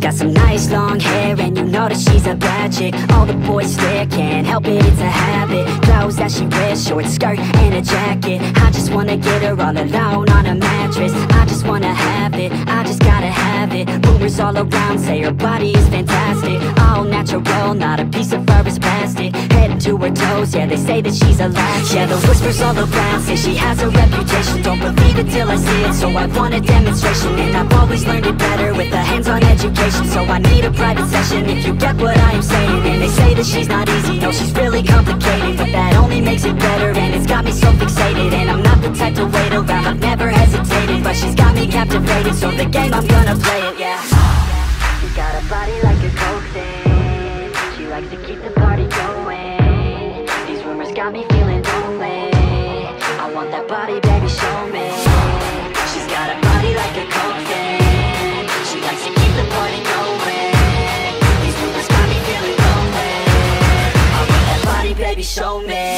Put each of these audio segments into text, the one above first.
got some nice long hair, and you know that she's a bad chick. All the boys stare, can't help it, it's a habit. Clothes that she wears, short skirt and a jacket. I just wanna get her all alone on a mattress. I just wanna have it, I just gotta have it. Rumors all around say her body is fantastic. All natural, not a piece of fur is plastic. Head to her toes, yeah, they say that she's a latch. Yeah, the whispers all around say she has a reputation. Don't believe it till I see it, so I want a demonstration. And I've always learned it better with a hands-on education. So I need a private session if you get what I am saying. And they say that she's not easy, no, she's really complicated, but that only makes it better, and it's got me so fixated. And I'm not the type to wait around, I've never hesitated, but she's got me captivated, so the game, I'm gonna play it, yeah. She's got a body like a coke thing, she likes to keep the party going. These rumors got me feeling lonely, I want that body, baby, show me. She's got a body like a coke thing, she likes to keep the party going. These rumors got me feeling lonely, I want that body, baby, show me.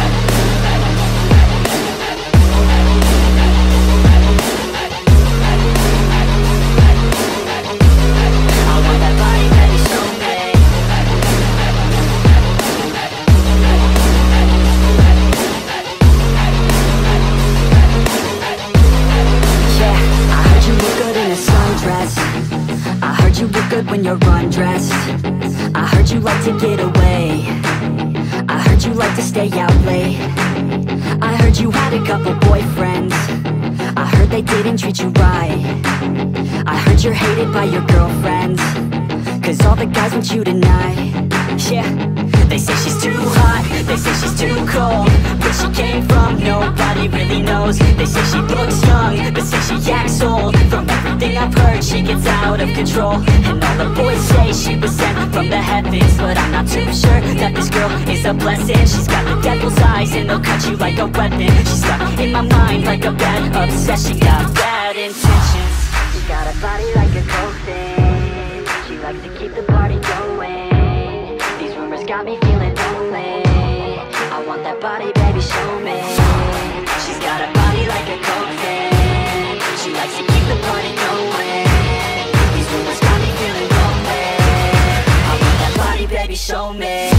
You look good when you're undressed. I heard you like to get away, I heard you like to stay out late. I heard you had a couple boyfriends, I heard they didn't treat you right. I heard you're hated by your girlfriends, cause all the guys want you tonight. Yeah, they say she's too hot, they say she's too cold. Where she came from, nobody really knows. They say she looks young, but say she acts old. From everything I've heard, she gets out of control. And all the boys say she was sent from the heavens, but I'm not too sure that this girl is a blessing. She's got the devil's eyes and they'll cut you like a weapon. She's stuck in my mind like a bad obsession. Got bad intentions. She's got a body like a coke thing, she likes to keep the party going. These rumors got me feeling lonely, I want that body, baby, show me. She's got a body like a coke thing, she likes to keep the party going. These rumors got me feeling lonely, I want that body, baby, show me.